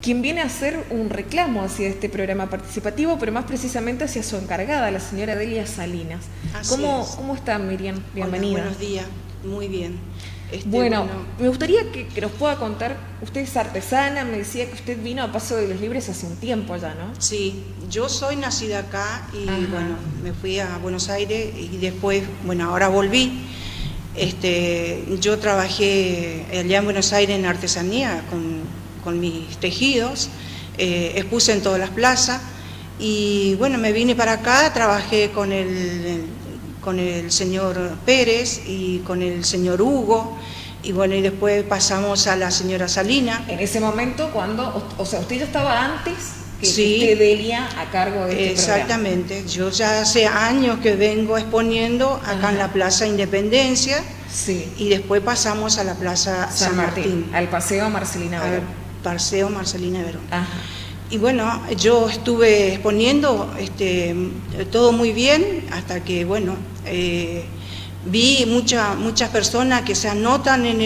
quien viene a hacer un reclamo hacia este programa participativo, pero más precisamente hacia su encargada, la señora Delia Salinas. ¿Cómo está, Miriam? Bienvenida. Hola, buenos días, muy bien. Bueno, me gustaría que nos pueda contar, usted es artesana, me decía que usted vino a Paso de los Libres hace un tiempo ya, ¿no? Sí, yo soy nacida acá y bueno, me fui a Buenos Aires y después, bueno, ahora volví. Yo trabajé allá en Buenos Aires en artesanía con mis tejidos, expuse en todas las plazas y bueno, me vine para acá, trabajé con el señor Pérez y con el señor Hugo y bueno, y después pasamos a la señora Salina. En ese momento cuando, o sea, usted ya estaba antes que sí, usted Delia a cargo de este exactamente, programa. yo ya hace años que vengo exponiendo acá en la Plaza Independencia y después pasamos a la Plaza San Martín. Al Paseo Marcelina Verón. Al Paseo Marcelina Verón. Y bueno, yo estuve exponiendo todo muy bien hasta que, bueno, vi muchas personas que se anotan en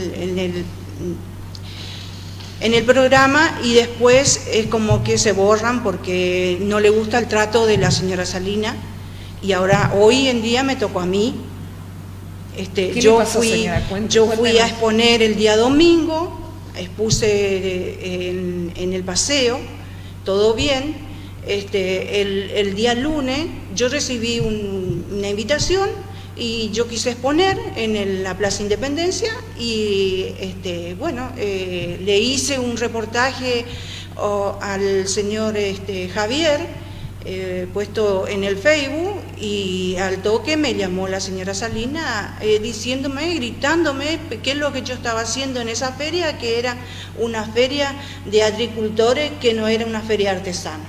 el programa y después es como que se borran porque no le gusta el trato de la señora Salina y ahora, hoy en día me tocó a mí. Yo fui a exponer el día domingo, expuse en el paseo, todo bien. El día lunes yo recibí una invitación y yo quise exponer en la Plaza Independencia y bueno, le hice un reportaje al señor Javier, puesto en el Facebook, y al toque me llamó la señora Salina diciéndome, gritándome qué es lo que yo estaba haciendo en esa feria, que era una feria de agricultores, que no era una feria artesana.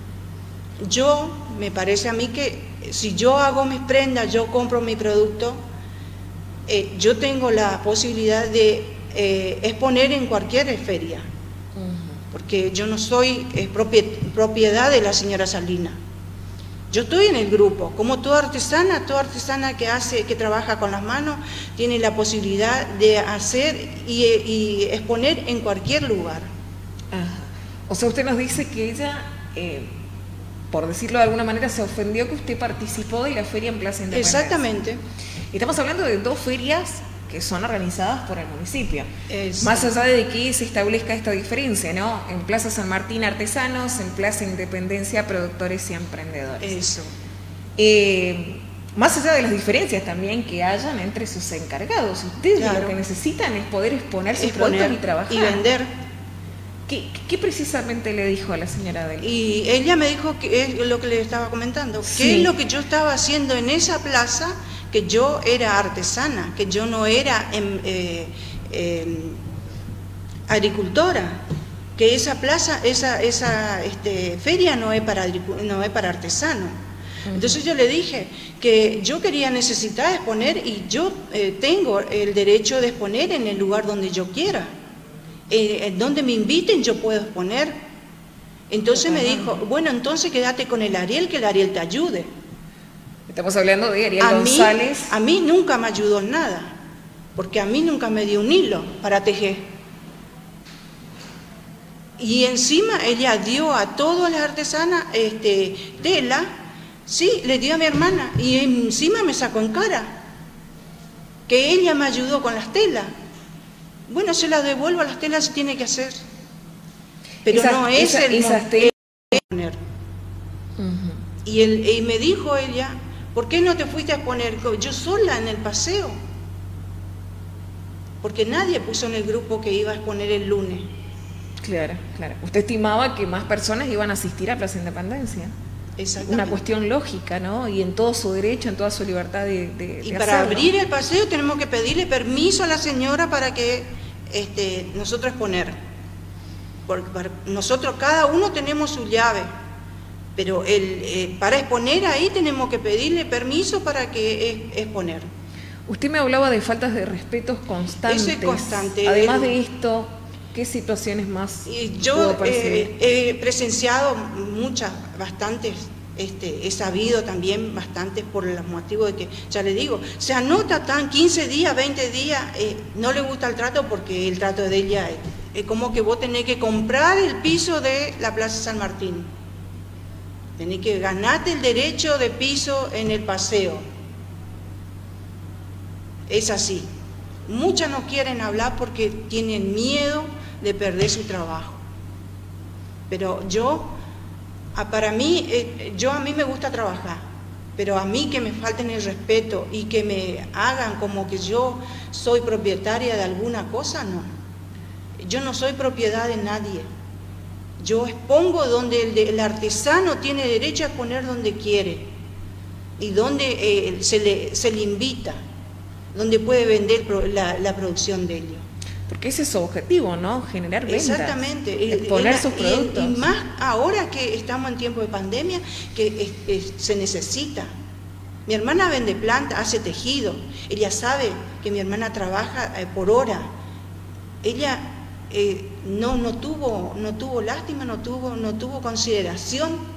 Me parece a mí que si yo hago mis prendas, yo compro mi producto, yo tengo la posibilidad de exponer en cualquier feria, porque yo no soy propiedad de la señora Salina. Yo estoy en el grupo, como toda artesana que trabaja con las manos, tiene la posibilidad de hacer y exponer en cualquier lugar. O sea, usted nos dice que ella, por decirlo de alguna manera, se ofendió que usted participó de la feria en Plaza Independencia. Exactamente. Estamos hablando de dos ferias que son organizadas por el municipio. Más allá de que se establezca esta diferencia, ¿no? En Plaza San Martín, artesanos; en Plaza Independencia, productores y emprendedores. Eso. Más allá de las diferencias también que hayan entre sus encargados, ustedes lo que necesitan es poder exponer sus productos y trabajar. Y vender. ¿Qué precisamente le dijo a la señora Delia? Y ella me dijo que es lo que le estaba comentando, qué es lo que yo estaba haciendo en esa plaza, que yo era artesana, que yo no era agricultora, que esa plaza, esa feria no es para artesanos. Entonces yo le dije que yo necesitaba exponer y yo tengo el derecho de exponer en el lugar donde yo quiera. Donde me inviten yo puedo exponer. Entonces me dijo, bueno, entonces quédate con el Ariel, que el Ariel te ayude. Estamos hablando de Ariel González. A mí nunca me ayudó en nada, porque a mí nunca me dio un hilo para tejer. Y encima ella dio a todas las artesanas tela, sí, le dio a mi hermana, y encima me sacó en cara que ella me ayudó con las telas. Bueno, se las devuelvo, a las telas se tiene que hacer, pero no es el momento de poner. Y me dijo ella, ¿por qué no te fuiste a poner yo sola en el paseo? Porque nadie puso en el grupo que iba a exponer el lunes. Claro, claro. Usted estimaba que más personas iban a asistir a Plaza Independencia. Exactamente. Una cuestión lógica, ¿no? Y en todo su derecho, en toda su libertad de y para abrir el paseo tenemos que pedirle permiso a la señora para que nosotros exponer. Porque nosotros cada uno tenemos su llave, pero para exponer ahí tenemos que pedirle permiso para que exponer. Usted me hablaba de faltas de respetos constantes. Eso es constante. Además de esto, ¿qué situaciones más yo he presenciado bastantes, he sabido también bastantes por los motivos de que, ya le digo, se anota 15 días, 20 días, no le gusta el trato porque el trato de ella es como que vos tenés que comprar el piso de la Plaza San Martín. Tenés que ganarte el derecho de piso en el paseo. Es así. Muchas no quieren hablar porque tienen miedo de perder su trabajo. Pero a mí me gusta trabajar, pero a mí que me falten el respeto y que me hagan como que yo soy propietaria de alguna cosa, no. Yo no soy propiedad de nadie. Yo expongo donde el artesano tiene derecho a exponer donde quiere y donde se le invita, donde puede vender la producción de ellos. Porque ese es su objetivo, ¿no? Generar ventas. Exactamente. Exponer sus productos. Y más ahora que estamos en tiempo de pandemia, que se necesita. Mi hermana vende planta, hace tejido. Ella sabe que mi hermana trabaja por hora. Ella no tuvo lástima, no tuvo consideración.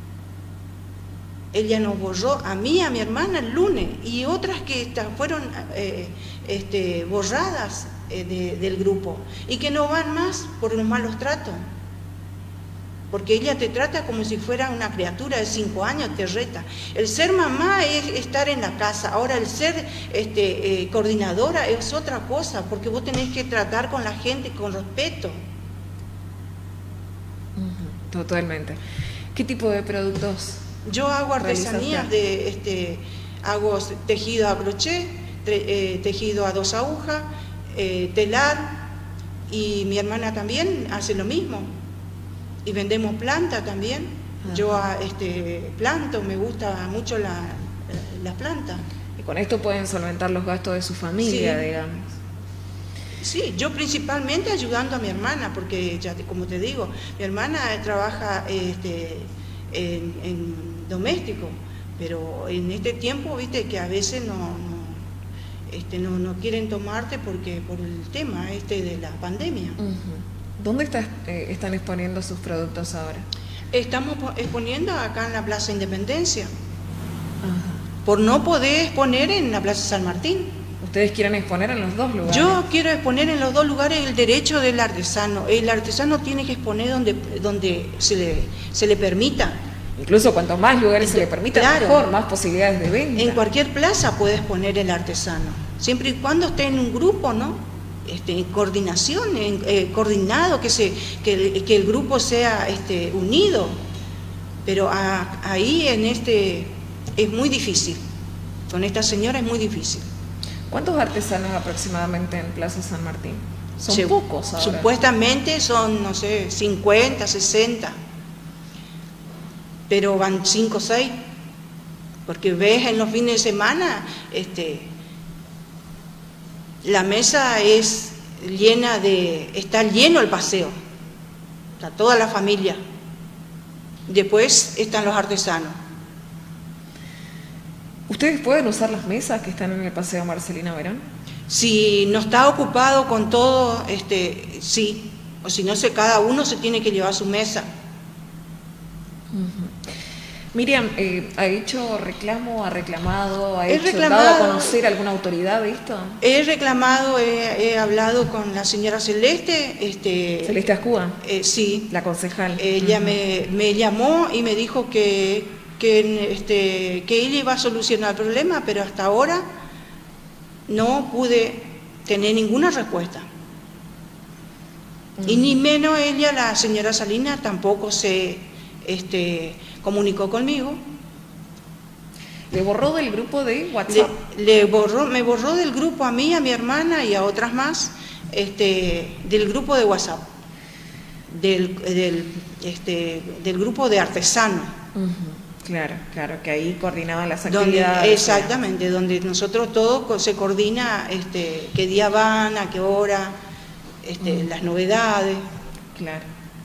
Ella nos borró a mí, a mi hermana el lunes, y otras que fueron borradas del grupo y que no van más por los malos tratos. Porque ella te trata como si fuera una criatura de 5 años, te reta. El ser mamá es estar en la casa, ahora el ser coordinadora es otra cosa, porque vos tenés que tratar con la gente con respeto. Totalmente. ¿Qué tipo de productos? Yo hago artesanías hago tejido a crochet, tejido a 2 agujas, telar, y mi hermana también hace lo mismo. Y vendemos planta también. Yo planto, me gusta mucho las plantas. Y con esto pueden solventar los gastos de su familia, sí, digamos. Sí, yo principalmente ayudando a mi hermana, porque ya como te digo, mi hermana trabaja en doméstico, pero en este tiempo, viste, que a veces no quieren tomarte por el tema de la pandemia. ¿Dónde están exponiendo sus productos ahora? Estamos exponiendo acá en la Plaza Independencia, por no poder exponer en la Plaza San Martín. ¿Ustedes quieren exponer en los dos lugares? Yo quiero exponer en los dos lugares el derecho del artesano. El artesano tiene que exponer donde se le permita. Incluso cuanto más lugares se le permita, claro, mejor, más posibilidades de venta. En cualquier plaza puede exponer el artesano, siempre y cuando esté en un grupo, ¿no? En coordinación, coordinado, que el grupo sea unido. Pero ahí es muy difícil. Con esta señora es muy difícil. ¿Cuántos artesanos aproximadamente en Plaza San Martín? Son pocos ahora. Supuestamente son, no sé, 50, 60. Pero van 5 o 6. Porque ves en los fines de semana, la mesa es llena está lleno el paseo. Está toda la familia. Después están los artesanos. ¿Ustedes pueden usar las mesas que están en el Paseo Marcelina Verón? Si no está ocupado con todo, sí. O si no, cada uno se tiene que llevar su mesa. Miriam, ¿ha hecho reclamo, ha reclamado, dado a conocer alguna autoridad de esto? He reclamado, he hablado con la señora Celeste. Celeste Ascúa. Sí. La concejal. Ella me llamó y me dijo que ella iba a solucionar el problema, pero hasta ahora no pude tener ninguna respuesta. Y ni menos ella, la señora Salinas, tampoco se comunicó conmigo. ¿Le borró del grupo de WhatsApp? Me borró del grupo a mí, a mi hermana y a otras más, del grupo de WhatsApp, del grupo de artesanos. Claro, que ahí coordinaban las actividades. Exactamente, donde nosotros todos se coordina qué día van, a qué hora, las novedades. Claro.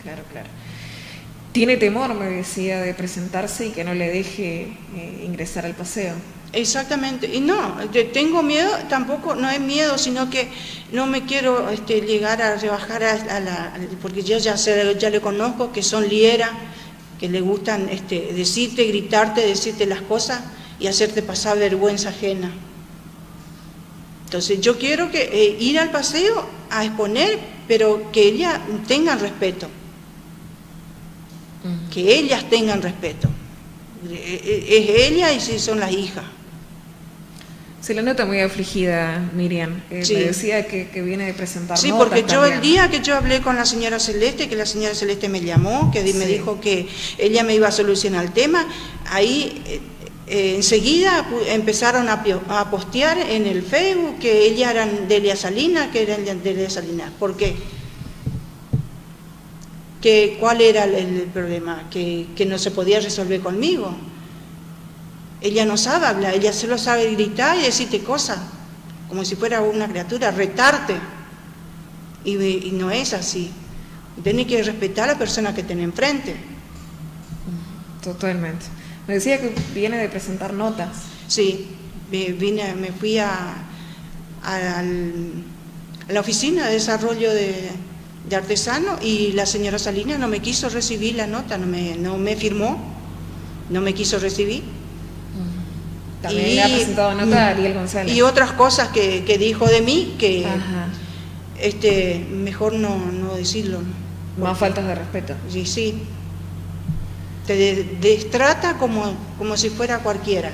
Tiene temor, me decía, de presentarse y que no le deje ingresar al paseo. Exactamente, y no, tengo miedo, tampoco, no es miedo, sino que no me quiero llegar a rebajar porque yo ya le conozco, que son lieras, que le gustan decirte, gritarte, decirte las cosas y hacerte pasar vergüenza ajena. Entonces yo quiero ir al paseo a exponer pero que ellas tengan respeto, que ellas tengan respeto. Es ella y si son las hijas. Se la nota muy afligida, Miriam. Sí. Me decía que viene de presentar Sí, notas porque yo también. el día que yo hablé con la señora Celeste, que la señora Celeste me llamó, que me dijo que ella me iba a solucionar el tema, ahí enseguida empezaron a postear en el Facebook que ellas eran Delia Salinas, que eran Delia Salinas. ¿Por qué? ¿Cuál era el problema? Que no se podía resolver conmigo. Ella no sabe hablar, ella solo sabe gritar y decirte cosas, como si fuera una criatura, retarte. Y no es así. Tienes que respetar a la persona que tiene enfrente. Totalmente. Me decía que viene de presentar notas. Sí, me fui a la oficina de desarrollo de artesanos y la señora Salinas no me quiso recibir la nota, no me firmó, no me quiso recibir. También le ha presentado nota a Ariel González. Y otras cosas que dijo de mí que mejor no decirlo. Más faltas de respeto. Sí, sí. Te destrata como si fuera cualquiera.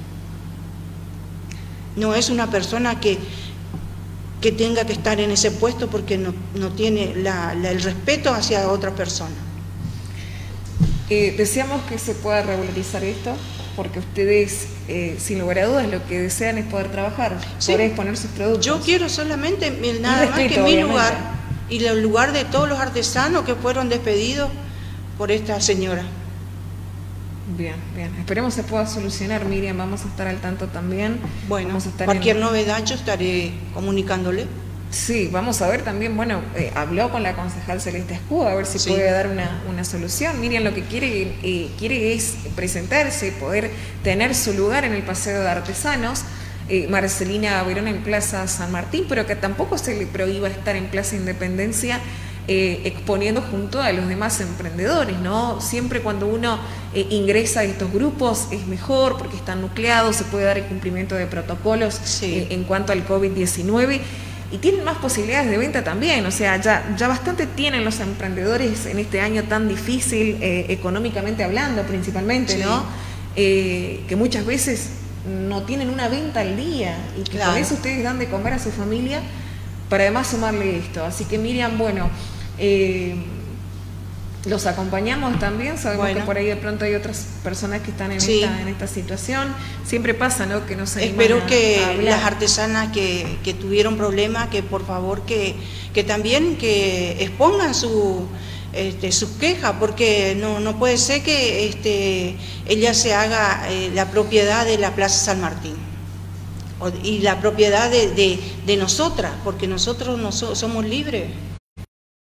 No es una persona que tenga que estar en ese puesto porque no tiene el respeto hacia otra persona. Deseamos que se pueda regularizar esto, porque ustedes, sin lugar a dudas, lo que desean es poder trabajar, poder exponer sus productos. Yo quiero solamente nada más que mi lugar y el lugar de todos los artesanos que fueron despedidos por esta señora. Bien, bien. Esperemos se pueda solucionar, Miriam. Vamos a estar al tanto también. Bueno, vamos a estar cualquier novedad yo estaré comunicándole. Sí, vamos a ver también, bueno, habló con la concejal Celeste Escudo a ver si puede dar una solución. Miriam lo que quiere es presentarse, poder tener su lugar en el Paseo de Artesanos. Marcelina Verón en Plaza San Martín, pero que tampoco se le prohíba estar en Plaza Independencia exponiendo junto a los demás emprendedores, ¿no? Siempre cuando uno ingresa a estos grupos es mejor porque están nucleados, se puede dar el cumplimiento de protocolos en cuanto al COVID-19 y tienen más posibilidades de venta también, o sea, ya bastante tienen los emprendedores en este año tan difícil, económicamente hablando principalmente, ¿no? Que muchas veces no tienen una venta al día y que con eso ustedes dan de comer a su familia para además sumarle esto. Así que Miriam, bueno, los acompañamos también, sabemos que por ahí de pronto hay otras personas que están en esta situación, siempre pasa, ¿no? Que no se animan. Espero que las artesanas que tuvieron problemas, que por favor que también que expongan sus quejas, porque no puede ser que ella se haga la propiedad de la Plaza San Martín y la propiedad de nosotras, porque nosotros no somos libres.